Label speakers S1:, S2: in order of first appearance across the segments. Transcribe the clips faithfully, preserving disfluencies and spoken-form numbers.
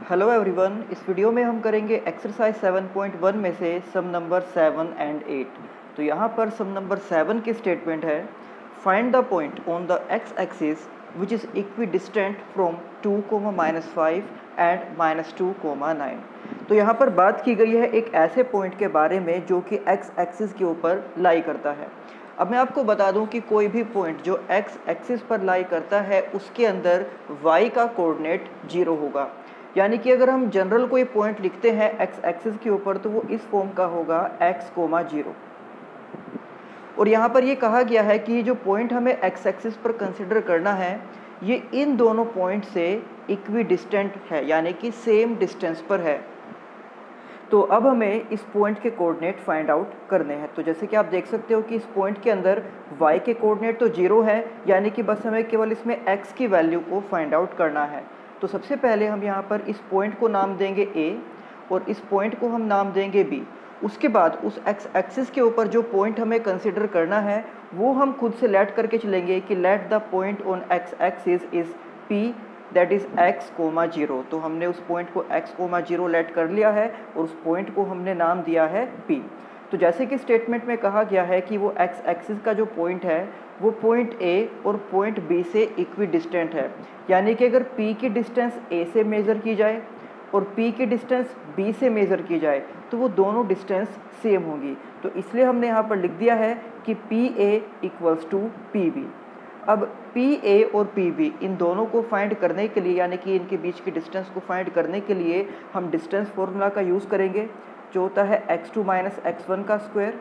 S1: Hello everyone, इस video में हम करेंगे एक्सरसाइज सेवन पॉइंट वन में से sum number seven and eight. तो यहाँ पर सम नंबर सेवन की स्टेटमेंट है, find the point on the X axis which is equidistant from two comma minus five and minus two comma nine. तो यहाँ पर बात की गई है एक ऐसे पॉइंट के बारे में जो कि एक्स एक्सिस के ऊपर लाई करता है। अब मैं आपको बता दूं कि कोई भी पॉइंट जो एक्स एक्सिस पर लाई करता है उसके अंदर y का कोऑर्डिनेट जीरो होगा। यानी कि अगर हम जनरल कोई पॉइंट लिखते हैं एक्स एक्सिस के ऊपर तो वो इस फॉर्म का होगा x कोमा जीरो। और यहाँ पर ये कहा गया है कि जो पॉइंट हमें एक्स एक्सिस पर कंसिडर करना है ये इन दोनों पॉइंट से इक्वी डिस्टेंट है, यानी कि सेम डिस्टेंस पर है। तो अब हमें इस पॉइंट के कोऑर्डिनेट फाइंड आउट करने हैं। तो जैसे कि आप देख सकते हो कि इस पॉइंट के अंदर y के कोऑर्डिनेट तो जीरो है, यानी कि बस हमें केवल इसमें x की वैल्यू को फाइंड आउट करना है। तो सबसे पहले हम यहाँ पर इस पॉइंट को नाम देंगे a और इस पॉइंट को हम नाम देंगे b। उसके बाद उस x एक्सिस के ऊपर जो पॉइंट हमें कंसिडर करना है वो हम खुद से लेट करके चलेंगे कि let the point on x axis is p that is x comma zero. तो हमने उस पॉइंट को x कोमा जीरो लेट कर लिया है और उस पॉइंट को हमने नाम दिया है p। तो जैसे कि स्टेटमेंट में कहा गया है कि वो x एक्सिस का जो पॉइंट है वो पॉइंट a और पॉइंट b से इक्वी डिस्टेंट है, यानी कि अगर p की डिस्टेंस a से मेज़र की जाए और p की डिस्टेंस b से मेज़र की जाए तो वो दोनों डिस्टेंस सेम होगी। तो इसलिए हमने यहाँ पर लिख दिया है कि P A equals to P B. अब पी ए और पी बी इन दोनों को फाइंड करने के लिए, यानी कि इनके बीच की डिस्टेंस को फाइंड करने के लिए हम डिस्टेंस फॉर्मूला का यूज़ करेंगे, जो होता है X two minus X one का square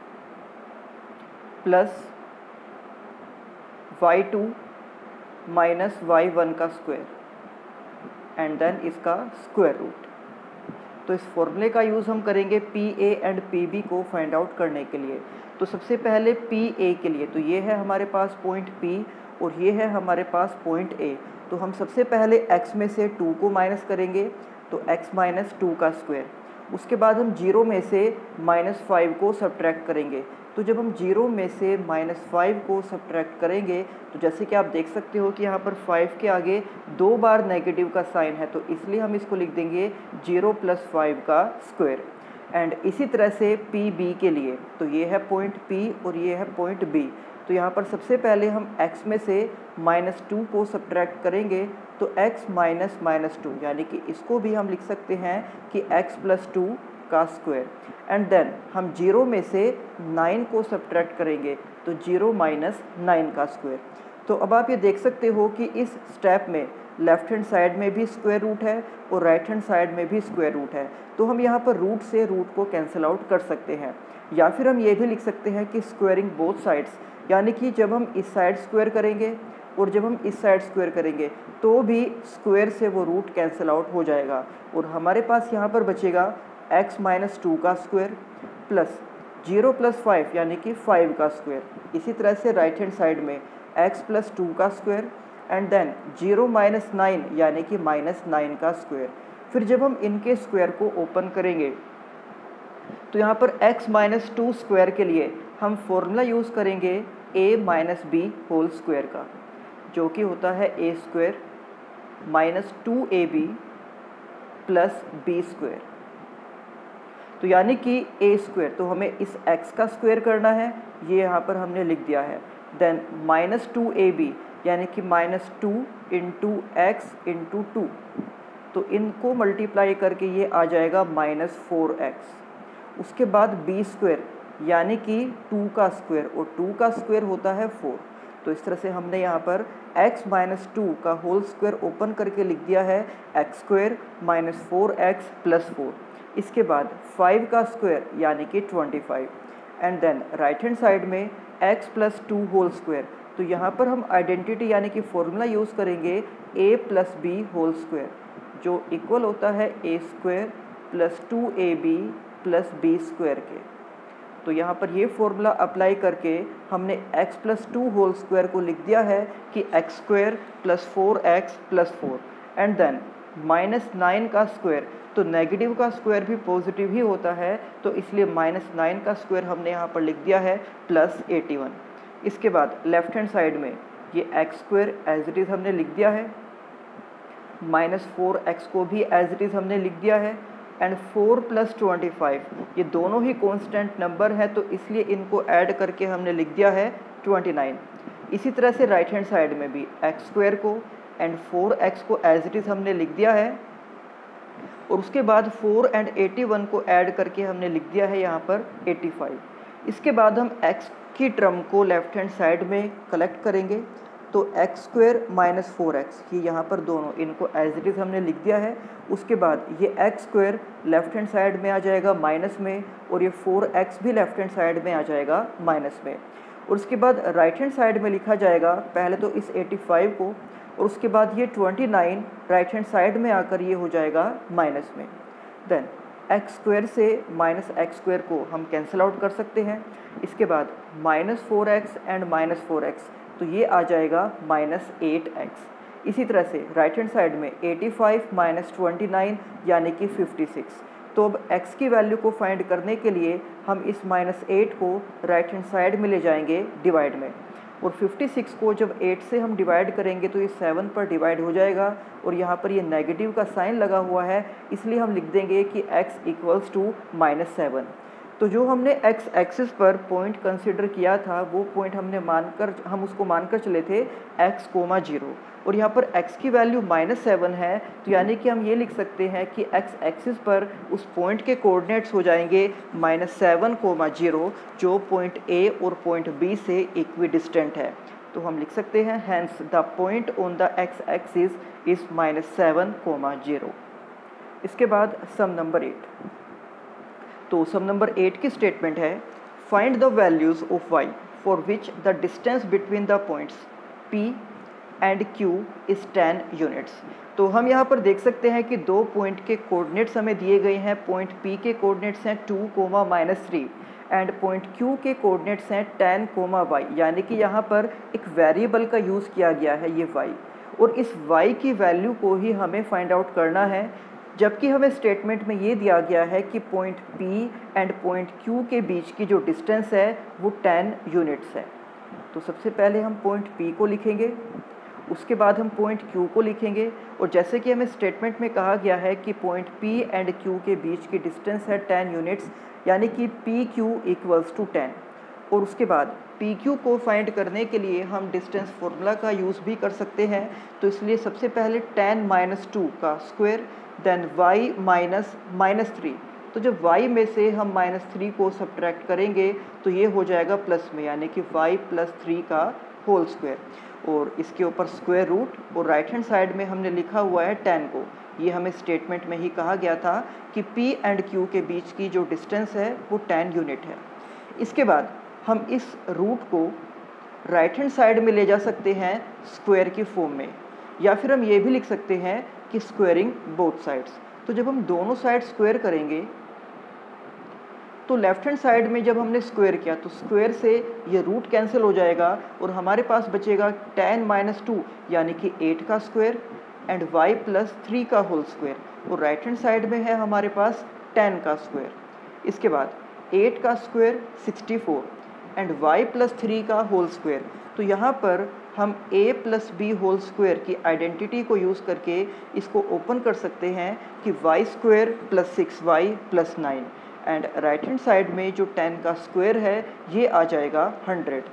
S1: plus Y two minus Y one का स्क्वायर एंड देन इसका स्क्वायर रूट। तो इस फॉर्मूले का यूज़ हम करेंगे P A and P B को फाइंड आउट करने के लिए। तो सबसे पहले पी ए के लिए, तो ये है हमारे पास पॉइंट P और ये है हमारे पास पॉइंट A। तो हम सबसे पहले x में से टू को माइनस करेंगे, तो x माइनस टू का स्क्वायर। उसके बाद हम जीरो में से माइनस फाइव को सब्ट्रैक्ट करेंगे। तो जब हम जीरो में से माइनस फाइव को सब्ट्रैक्ट करेंगे तो जैसे कि आप देख सकते हो कि यहाँ पर फाइव के आगे दो बार नेगेटिव का साइन है, तो इसलिए हम इसको लिख देंगे जीरो प्लस फाइव का स्क्वायर। एंड इसी तरह से पी बी के लिए, तो ये है पॉइंट P और ये है पॉइंट B। तो यहाँ पर सबसे पहले हम x में से माइनस टू को सब्ट्रैक्ट करेंगे, तो x माइनस माइनस टू, यानी कि इसको भी हम लिख सकते हैं कि x प्लस टू का स्क्वायर। एंड देन हम जीरो में से नाइन को सब्ट्रैक्ट करेंगे, तो जीरो माइनस नाइन का स्क्वायर। तो अब आप ये देख सकते हो कि इस स्टेप में लेफ्ट हैंड साइड में भी स्क्वायर रूट है और राइट हैंड साइड में भी स्क्वायर रूट है। तो हम यहाँ पर रूट से रूट को कैंसिल आउट कर सकते हैं, या फिर हम ये भी लिख सकते हैं कि स्क्वायरिंग बोथ साइड्स, यानी कि जब हम इस साइड स्क्वायर करेंगे और जब हम इस साइड स्क्वायर करेंगे तो भी स्क्वायर से वो रूट कैंसिल आउट हो जाएगा और हमारे पास यहाँ पर बचेगा x माइनस टू का square plus zero plus five, यानी कि फाइव का स्क्वायर। इसी तरह से राइट हैंड साइड में x प्लस टू का square and then zero minus nine, यानी कि माइनस नाइन का स्क्वायर। फिर जब हम इनके स्क्वायर को ओपन करेंगे तो यहाँ पर x माइनस टू स्क्वायर के लिए हम फॉर्मूला यूज़ करेंगे a minus B whole square का, जो कि होता है a square minus two A B plus B square. तो यानी कि a स्क्वायर, तो हमें इस x का स्क्वायर करना है, ये यहाँ पर हमने लिख दिया है। Then minus two A B, यानी कि minus two into X into two, तो इनको मल्टीप्लाई करके ये आ जाएगा माइनस फोर एक्स। उसके बाद बी स्क्वायर, यानी कि टू का स्क्वायर, और टू का स्क्वायर होता है फोर। तो इस तरह से हमने यहाँ पर x माइनस टू का होल स्क्वायर ओपन करके लिख दिया है X square minus four X plus four. इसके बाद फाइव का स्क्वायर, यानी कि twenty five. And then right hand side में x plus two whole square. तो यहाँ पर हम आइडेंटिटी यानी कि फॉर्मूला यूज़ करेंगे a plus B whole square, जो इक्वल होता है a square plus two A B plus B square के। तो यहाँ पर ये फॉर्मूला अप्लाई करके हमने x plus two whole square को लिख दिया है कि X square plus four X plus four and then minus nine का स्क्वायर। तो नेगेटिव का स्क्वायर भी पॉजिटिव ही होता है, तो इसलिए माइनस नाइन का स्क्वायर हमने यहाँ पर लिख दिया है प्लस एटी वन। इसके बाद लेफ्ट हैंड साइड में ये X square as it is हमने लिख दिया है माइनस फोर एक्स को भी एज इट इज़ हमने लिख दिया है, and four plus twenty five ये दोनों ही कांस्टेंट नंबर है, तो इसलिए इनको ऐड करके हमने लिख दिया है ट्वेंटी नाइन। इसी तरह से राइट हैंड साइड में भी एक्स स्क्वायर को एंड फोर एक्स को एज इट इज़ हमने लिख दिया है, और उसके बाद फोर एंड एटी वन को ऐड करके हमने लिख दिया है यहाँ पर एटी फाइव। इसके बाद हम x की टर्म को लेफ्ट हैंड साइड में कलेक्ट करेंगे, तो X square minus four X ये यहाँ पर दोनों इनको एज इट इज़ हमने लिख दिया है। उसके बाद ये X square left hand side में आ जाएगा माइनस में, और ये फोर एक्स भी लेफ्ट हैंड साइड में आ जाएगा माइनस में। और उसके बाद राइट हैंड साइड में लिखा जाएगा पहले तो इस एटी फाइव को, और उसके बाद ये twenty nine right hand side में आकर ये हो जाएगा माइनस में। देन एक्स स्क्वायर से माइनस एक्स स्क्वायर को हम कैंसिल आउट कर सकते हैं। इसके बाद minus four X and minus four X, तो ये आ जाएगा माइनस एट एक्स। इसी तरह से राइट हैंड साइड में eighty five minus twenty nine यानी कि फिफ्टी सिक्स। तो अब x की वैल्यू को फाइंड करने के लिए हम इस माइनस एट को राइट हैंड साइड में ले जाएंगे डिवाइड में, और फिफ्टी सिक्स को जब एट से हम डिवाइड करेंगे तो ये सेवन पर डिवाइड हो जाएगा, और यहाँ पर ये नेगेटिव का साइन लगा हुआ है, इसलिए हम लिख देंगे कि x equals to minus seven. तो जो हमने x एक्सिस पर पॉइंट कंसिडर किया था वो पॉइंट हमने मानकर हम उसको मानकर चले थे x कोमा जीरो, और यहाँ पर x की वैल्यू माइनस सेवन है, तो यानी कि हम ये लिख सकते हैं कि x एक्सिस पर उस पॉइंट के कोऑर्डिनेट्स हो जाएंगे माइनस सेवन कोमा जीरो, जो पॉइंट A और पॉइंट B से इक्वी डिस्टेंट है। तो हम लिख सकते हैं hence the point on the x axis is minus seven comma zero. इसके बाद सम नंबर एट। तो सम नंबर एट की स्टेटमेंट है find the values of y for which the distance between the points P and Q is ten units. तो हम यहाँ पर देख सकते हैं कि दो पॉइंट के कोऑर्डिनेट्स हमें दिए गए हैं। पॉइंट P के कोऑर्डिनेट्स हैं two comma minus three and point Q के कोऑर्डिनेट्स हैं टेन कोमा वाई, यानी कि यहाँ पर एक वेरिएबल का यूज़ किया गया है ये y, और इस y की वैल्यू को ही हमें फाइंड आउट करना है। जबकि हमें स्टेटमेंट में ये दिया गया है कि point P and point Q के बीच की जो डिस्टेंस है वो टेन यूनिट्स है। तो सबसे पहले हम पॉइंट P को लिखेंगे, उसके बाद हम पॉइंट Q को लिखेंगे, और जैसे कि हमें स्टेटमेंट में कहा गया है कि पॉइंट P एंड Q के बीच की डिस्टेंस है टेन यूनिट्स, यानी कि P Q equals to ten. और उसके बाद पी क्यू को फाइंड करने के लिए हम डिस्टेंस फार्मूला का यूज़ भी कर सकते हैं। तो इसलिए सबसे पहले टेन माइनस टू का square, then y minus minus three. तो जब y में से हम माइनस थ्री को सब्ट्रैक्ट करेंगे तो ये हो जाएगा प्लस में, यानी कि y प्लस थ्री का होल स्क्वायर, और इसके ऊपर स्क्वायर रूट, और राइट हैंड साइड में हमने लिखा हुआ है टेन को। ये हमें स्टेटमेंट में ही कहा गया था कि p एंड q के बीच की जो डिस्टेंस है वो टेन यूनिट है। इसके बाद हम इस रूट को राइट हैंड साइड में ले जा सकते हैं स्क्वायर की फॉर्म में, या फिर हम ये भी लिख सकते हैं कि स्क्वायरिंग बोथ साइड्स। तो जब हम दोनों साइड स्क्वायर करेंगे तो लेफ्ट हैंड साइड में जब हमने स्क्वायर किया तो स्क्वायर से ये रूट कैंसिल हो जाएगा, और हमारे पास बचेगा टेन माइनस टू यानी कि एट का square and y plus three का होल स्क्वायर, और राइट हैंड साइड में है हमारे पास टेन का स्क्वायर। इसके बाद एट का square sixty four and y plus three का होल स्क्वायर। तो यहाँ पर हम a plus B whole square की आइडेंटिटी को यूज़ करके इसको ओपन कर सकते हैं कि y square plus six Y plus nine, and right hand side में जो टेन का स्क्वायर है ये आ जाएगा हंड्रेड।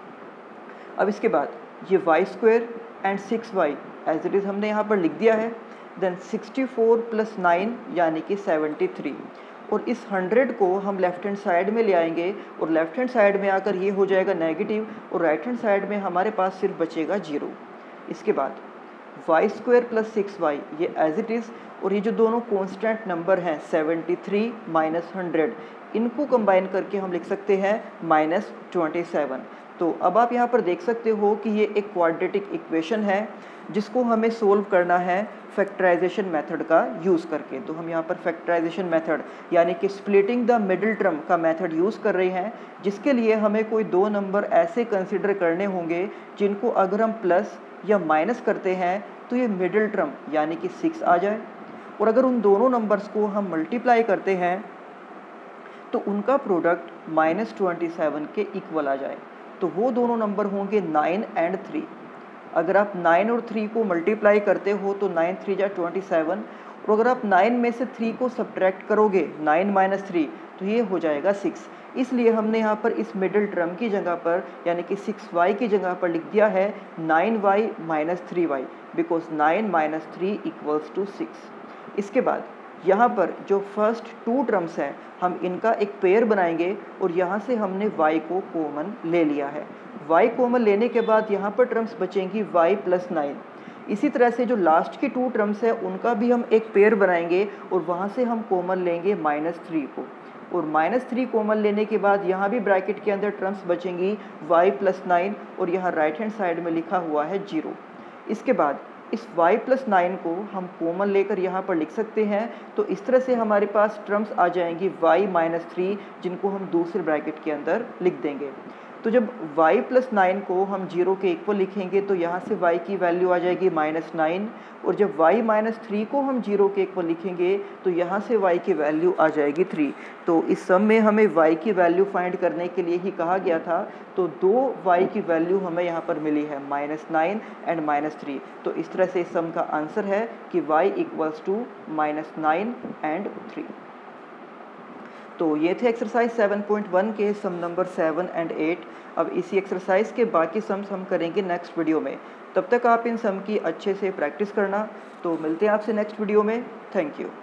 S1: अब इसके बाद ये y square and six y as it is हमने यहाँ पर लिख दिया है, then sixty four plus nine यानी कि सेवेंटी थ्री, और इस हंड्रेड को हम लेफ्ट हैंड साइड में ले आएंगे, और लेफ्ट हैंड साइड में आकर ये हो जाएगा नेगेटिव, और राइट हैंड साइड में हमारे पास सिर्फ बचेगा जीरो। इसके बाद y square plus six y ये एज इट इज़, और ये जो दोनों कांस्टेंट नंबर हैं सेवेंटी थ्री माइनस हंड्रेड, इनको कंबाइन करके हम लिख सकते हैं माइनस ट्वेंटी सेवन। तो अब आप यहाँ पर देख सकते हो कि ये एक क्वाड्रेटिक इक्वेशन है जिसको हमें सोल्व करना है फैक्टराइजेशन मेथड का यूज़ करके। तो हम यहाँ पर फैक्टराइजेशन मेथड यानी कि स्प्लिटिंग द मिडिल टर्म का मेथड यूज़ कर रहे हैं, जिसके लिए हमें कोई दो नंबर ऐसे कंसिडर करने होंगे जिनको अगर हम प्लस या माइनस करते हैं तो ये मिडिल टर्म यानी कि सिक्स आ जाए, और अगर उन दोनों नंबर्स को हम मल्टीप्लाई करते हैं तो उनका प्रोडक्ट माइनस ट्वेंटी सेवन के इक्वल आ जाए। तो वो दोनों नंबर होंगे नाइन एंड थ्री। अगर आप नाइन और थ्री को मल्टीप्लाई करते हो तो नाइन थ्री जा ट्वेंटी सेवन, और अगर आप नाइन में से थ्री को सब्ट्रैक्ट करोगे, नाइन माइनस थ्री, तो ये हो जाएगा सिक्स। इसलिए हमने यहाँ पर इस मिडिल टर्म की जगह पर यानी कि सिक्स वाई की जगह पर लिख दिया है nine y minus three y, because nine minus three equals to six. इसके बाद यहाँ पर जो फर्स्ट टू टर्म्स हैं हम इनका एक पेयर बनाएंगे और यहाँ से हमने y को कॉमन ले लिया है। y कॉमन लेने के बाद यहाँ पर टर्म्स बचेंगी y प्लस नाइन। इसी तरह से जो लास्ट की टू टर्म्स है उनका भी हम एक पेयर बनाएंगे और वहाँ से हम कॉमन लेंगे माइनस थ्री को, और माइनस थ्री कॉमन लेने के बाद यहाँ भी ब्रैकेट के अंदर टर्म्स बचेंगी y प्लस नाइन और यहाँ राइट हैंड साइड में लिखा हुआ है जीरो। इसके बाद इस y प्लस नाइन को हम कॉमन लेकर यहाँ पर लिख सकते हैं, तो इस तरह से हमारे पास टर्म्स आ जाएंगी y माइनस थ्री, जिनको हम दूसरे ब्रैकेट के अंदर लिख देंगे। तो जब y प्लस नाइन को हम जीरो के इक्वल लिखेंगे तो यहाँ से y की वैल्यू आ जाएगी माइनस नाइन, और जब y माइनस थ्री को हम जीरो के इक्वल लिखेंगे तो यहाँ से y की वैल्यू आ जाएगी थ्री। तो इस सम में हमें y की वैल्यू फाइंड करने के लिए ही कहा गया था, तो दो y की वैल्यू हमें यहाँ पर मिली है minus nine and minus three. तो इस तरह से इस सम का आंसर है कि y equals to minus nine and three. तो ये थे एक्सरसाइज सेवन पॉइंट वन के sum number seven and eight. अब इसी एक्सरसाइज के बाकी सम्स हम करेंगे नेक्स्ट वीडियो में। तब तक आप इन सम की अच्छे से प्रैक्टिस करना। तो मिलते हैं आपसे नेक्स्ट वीडियो में। Thank you.